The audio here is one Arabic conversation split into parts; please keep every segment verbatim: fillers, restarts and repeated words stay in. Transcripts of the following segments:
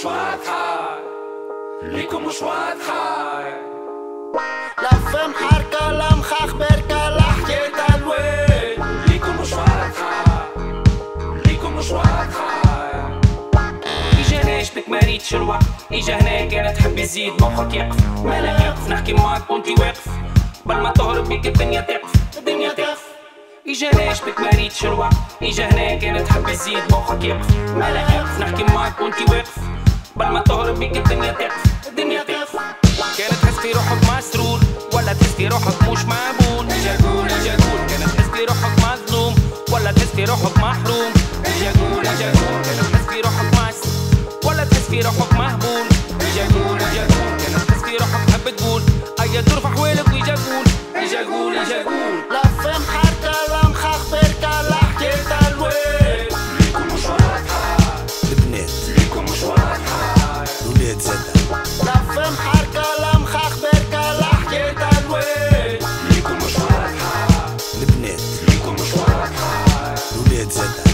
مش واضحة، ليكم مش واضحة. لفم حركة لمخخ بركة لحكيت الوين. ليكم مش واضحة، ليكم مش واضحة. إجا هنا يشبك ما ريتش الوقت، إجا هنا كانت تحب يزيد مخك يقف، مالك يقف نحكي معاك وانتي واقف، بل ما تهرب بيك الدنيا تقف، الدنيا تقف. إجا هنا يشبك ما ريتش الوقت، إجا هنا كانت تحب يزيد مخك يقف، مالك يقف نحكي معاك وانتي واقف، بل ما تهرب بيك الدنيا تقف، الدنيا تقف. كانت تحس في روحك مسرور ولا تحس في روحك مش مقبول. إجا قول إجا قول كانت تحس في روحك مظلوم ولا تحس في روحك محروم. إجا قول إجا قول كانت تحس في روحك ماسك ولا تحس في روحك مهبول. إجا قول إجا قول كانت تحس في روحك حب تقول أيا ترفع حوالك وإجا قول إجا قول إجا قول. لفم حركة لمخخ بركة لحكيت الوين. ليكم مش واضحة، البنات ليكم مش واضحة. ولاد زادة لفم حركة لمخخ بركة لحكيت الوين. ليكم مش واضحة، البنات ليكم مش واضحة. ولاد زادة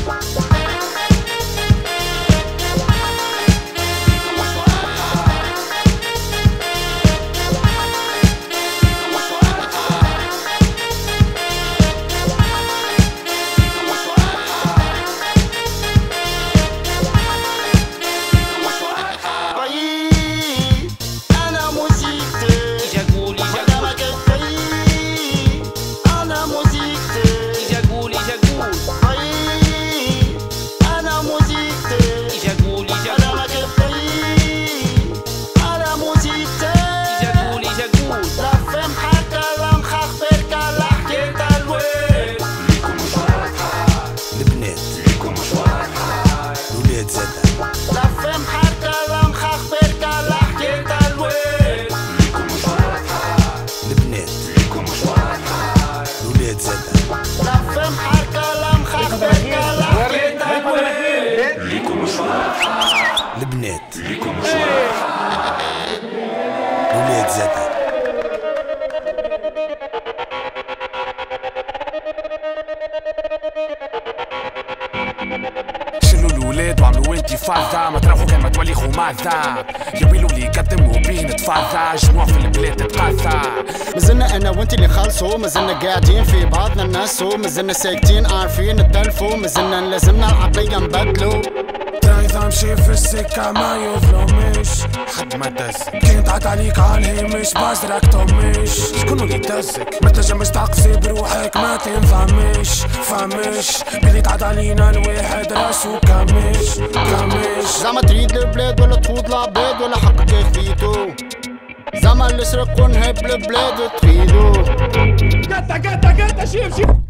البنات ليكم مش واضحة، ولاد زادة. شلوا الولاد وعملوا انتفاضة، ما تروحوا كان ما تولي خماذة، يا ويلو اللي يقدموا بيه نتفاضة، جموع في البلاد تتقاضى. مازلنا انا وانتي اللي خلصوا، مازلنا قاعدين في بعضنا ننسوا، مازلنا ساكتين عارفين نتلفوا، مازلنا لازمنا العقلية نبدلوا. إذا مشي في السكة ما يظلمش حد ما دزك، كي تعد عليك عالهمش بازرك طمش، شكونو اللي دزك؟ ما تنجمش تعقسي بروحك ما تنفهمش فهمش، بلي تعد علينا الواحد راسو كمش كمش. زعما تريد البلاد ولا تخوض العباد ولا حقك خذيتو، زعما اللي سرق ونهب البلاد تفيدو. قطع قطع قطع شيف شيف